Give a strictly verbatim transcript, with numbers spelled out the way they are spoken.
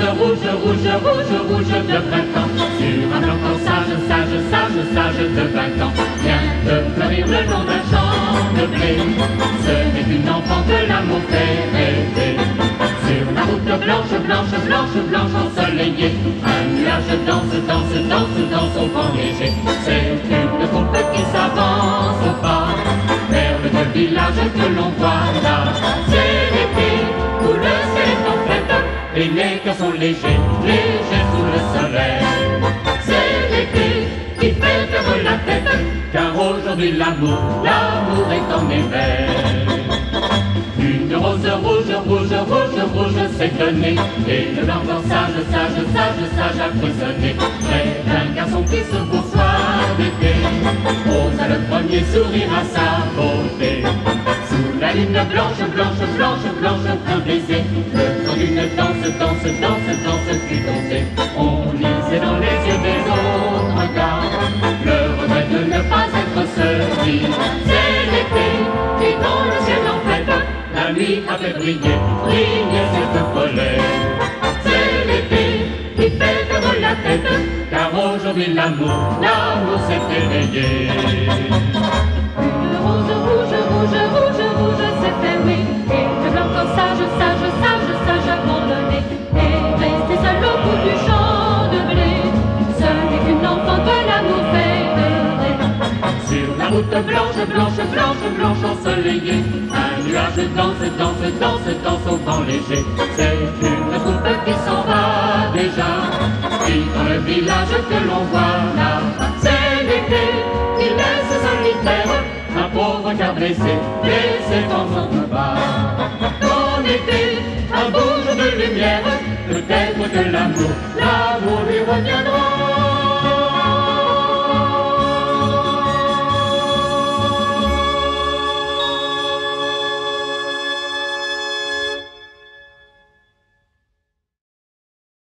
rouge, rouge, rouge, rouge de printemps. Sur un blanc sage, sage, sage, sage de vingt ans, vient de fleurir le long d'un champ de blé. Ce n'est qu'une enfant que l'amour fait rêver. Sur la route blanche, blanche, blanche, blanche ensoleillée, un nuage danse, danse, danse, danse au vent léger. C'est une troupe qui s'avance au pas vers le vieux village que l'on voit là. C'est l'été où le ciel est en fête et les cœurs sont légers, légers sous le soleil. C'est l'été qui fait perdre la tête, car aujourd'hui l'amour, l'amour est en éveil. Une rose rouge, rouge, rouge, rouge s'est donnée, et le blanc sage, sage, sage, sage a prisonné. Près d'un garçon qui se poursoit d'été, osa le premier sourire à sa beauté. Sous la lune blanche, blanche, blanche, blanche, un baiser, le temps d'une danse, danse, danse, danse fut osé. On lisait dans les yeux des autres gars le regret de ne pas être celui. C'est l'été qui dans le ciel en fête, la nuit a fait briller, briller cette follet. C'est l'été qui fait perdre la tête, car aujourd'hui l'amour, l'amour s'est éveillé. Le rose rouge, rouge, rouge, rouge s'est fermé, et le blanc sage, sage, sage, sage abandonné, et resté seul au bout du champ de blé. Ce n'est qu'une enfant que l'amour fait rêver. Sur la route blanche, blanche, blanche, blanche ensoleillée, un nuage danse, danse, danse, danse au vent léger. C'est une troupe qui s'en va déjà, qui dans le village que l'on voit là. C'est l'été qui laisse solitaire un pauvre cœur blessé, blessé dans son bas. En été, un beau jour de lumière, peut-être que l'amour, l'amour lui reviendra.